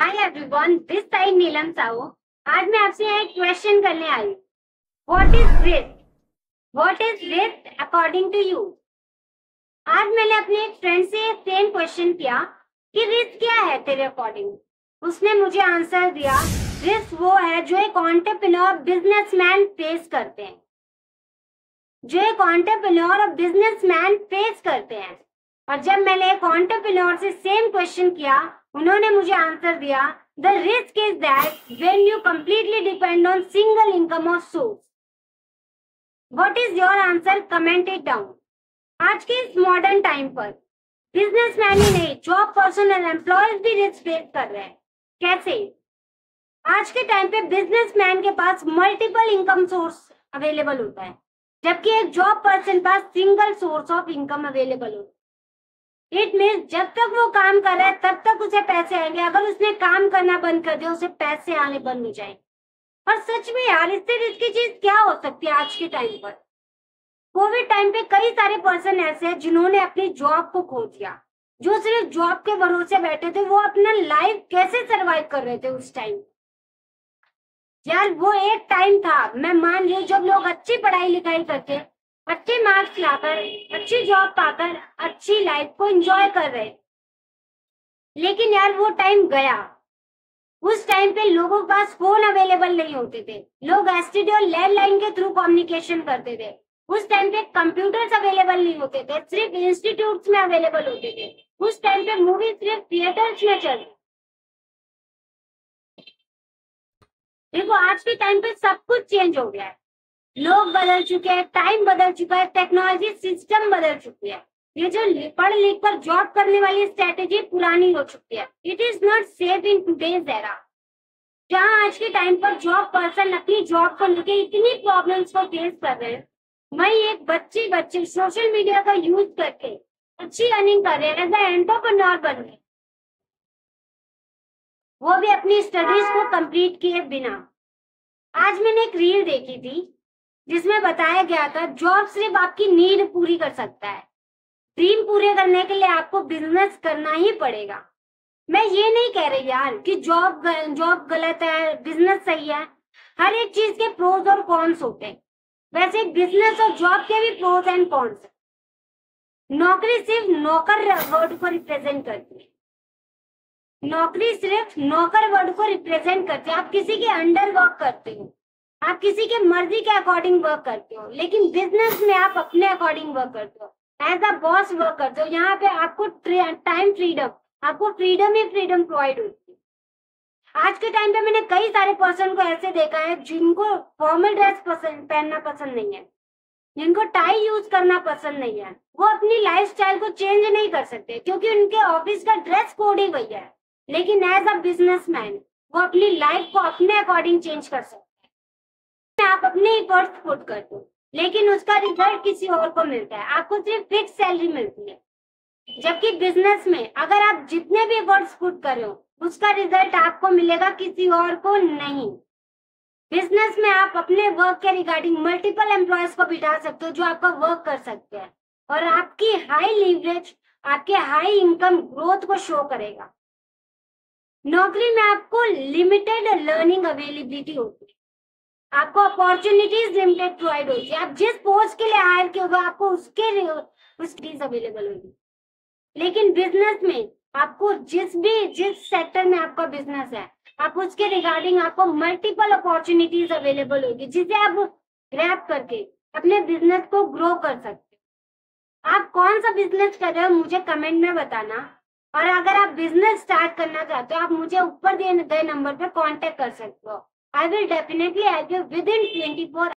Hi everyone, this side Neelam Sahu. आज मैं आपसे एक क्वेश्चन करने आई हूँ। What is risk? What is risk according to you? आज मैंने अपने एक फ्रेंड से सेम क्वेश्चन किया कि रिस्क क्या है तेरे अकॉर्डिंग। उसने मुझे आंसर दिया, रिस्क वो है जो एक एंटरप्रेन्योर बिजनेसमैन फेस करते हैं, जो एक एंटरप्रेन्योर और बिजनेसमैन फेस करते हैं। और जब मैंने एक एंटरप्रेन्योर से सेम क्वेश्चन किया, उन्होंने मुझे आंसर दिया, the risk is that when you completely depend on single income और source. What is your answer? Comment it down. आज के इस मॉडर्न टाइम पर बिजनेसमैन ही नहीं, जॉब पर्सन और एम्प्लॉयज भी रिस्क फेस कर रहे हैं। कैसे? आज के टाइम पे बिजनेसमैन के पास मल्टीपल इनकम सोर्स अवेलेबल होता है, जबकि एक जॉब पर्सन पास single source of income available होता है। इट मीन्स जब तक वो काम कर रहा है तब तक उसे पैसे आएंगे, अगर उसने काम करना बंद कर दिया उसे पैसे आने बंद हो जाएंगे। और सच में यार, इससे रिस्की चीज क्या हो सकती है आज के टाइम पर? कोविड टाइम पे कई सारे पर्सन ऐसे हैं जिन्होंने अपनी जॉब को खो दिया, जो सिर्फ जॉब के भरोसे बैठे थे। वो अपना लाइफ कैसे सरवाइव कर रहे थे उस टाइम? यार वो एक टाइम था, मैं मान रही हूँ, जब लोग अच्छी पढ़ाई लिखाई करके, अच्छे मार्क्स लाकर, अच्छी जॉब पाकर अच्छी लाइफ को एंजॉय कर रहे। लेकिन यार वो टाइम गया। उस टाइम पे लोगों के पास फोन अवेलेबल नहीं होते थे, लोग एसटीडी और लैंडलाइन के थ्रू कम्युनिकेशन करते थे। उस टाइम पे कंप्यूटर्स अवेलेबल नहीं होते थे, सिर्फ इंस्टीट्यूट्स में अवेलेबल होते थे। उस टाइम पे मूवी सिर्फ थिएटर्स में चलती। देखो आज के टाइम पे सब कुछ चेंज हो गया है, लोग बदल चुके हैं, टाइम बदल चुका है, टेक्नोलॉजी सिस्टम बदल चुकी है। ये जो पढ़ लिख कर जॉब करने वाली स्ट्रेटेजी पुरानी हो चुकी है। It is not safe in today's era, जहाँ आज के टाइम पर जॉब पर्सन अपनी जॉब को लेकर इतनी प्रॉब्लम्स को फेस कर रहे हैं। वही एक बच्चे सोशल मीडिया का यूज करके अच्छी अर्निंग कर रहे हैं, एज ए एंटरप्रेन्योर बन रहे, वो भी अपनी स्टडीज को कंप्लीट किए बिना। आज मैंने एक रील देखी थी जिसमें बताया गया था, जॉब सिर्फ आपकी नीड पूरी कर सकता है, ड्रीम पूरे करने के लिए आपको बिजनेस करना ही पड़ेगा। मैं ये नहीं कह रही यार कि जॉब गलत है, बिजनेस सही है। हर एक चीज के प्रोज और कॉन्स होते हैं। वैसे बिजनेस और जॉब के भी प्रोज एंड कॉन्स है। नौकरी सिर्फ नौकर वर्ड को रिप्रेजेंट करती है, नौकरी सिर्फ नौकर वर्ड को रिप्रेजेंट करती है। आप किसी के अंडर वर्क करते हो, आप किसी के मर्जी के अकॉर्डिंग वर्क करते हो, लेकिन बिजनेस में आप अपने अकॉर्डिंग वर्क करते हो, एज अ बॉस वर्क करते हो। यहाँ पे आपको टाइम फ्रीडम, आपको फ्रीडम ही फ्रीडम प्रोवाइड होती है। आज के टाइम पे मैंने कई सारे पर्सन को ऐसे देखा है जिनको फॉर्मल ड्रेस पहनना पसंद नहीं है, जिनको टाई यूज करना पसंद नहीं है। वो अपनी लाइफस्टाइल को चेंज नहीं कर सकते क्योंकि उनके ऑफिस का ड्रेस कोड ही वही है। लेकिन एज अ बिजनेसमैन वो अपनी लाइफ को अपने अकॉर्डिंग चेंज कर सकते हैं। आप अपने एफर्ट्स पुट करते हो, लेकिन उसका रिजल्ट किसी और को मिलता है, आपको सिर्फ फिक्स सैलरी मिलती है। जबकि बिजनेस में अगर आप जितने भी एफर्ट्स पुट कर रहे हो, उसका रिजल्ट आपको मिलेगा, किसी और को नहीं। बिजनेस में आप अपने वर्क के रिगार्डिंग मल्टीपल एम्प्लॉयज को बिठा सकते हो जो आपका वर्क कर सकते हैं, और आपकी हाई लीवरेज, आपके हाई इनकम ग्रोथ को शो करेगा। नौकरी में आपको लिमिटेड लर्निंग अवेलेबिलिटी होती है, आपको अपॉर्चुनिटीज लिमिटेड प्रोवाइड होती है। आप जिस पोस्ट के लिए हायर किए होगा आपको उसकी अवेलेबल होगी। लेकिन बिजनेस में आपको जिस सेक्टर में आपका बिजनेस है, आप उसके रिगार्डिंग आपको मल्टीपल अपॉर्चुनिटीज अवेलेबल होगी, जिसे आप ग्रैब करके अपने बिजनेस को ग्रो कर सकते हो। आप कौन सा बिजनेस कर रहे हो मुझे कमेंट में बताना, और अगर आप बिजनेस स्टार्ट करना चाहते हो आप मुझे ऊपर दिए गए नंबर पर कांटेक्ट कर सकते हो। I will definitely help you within 24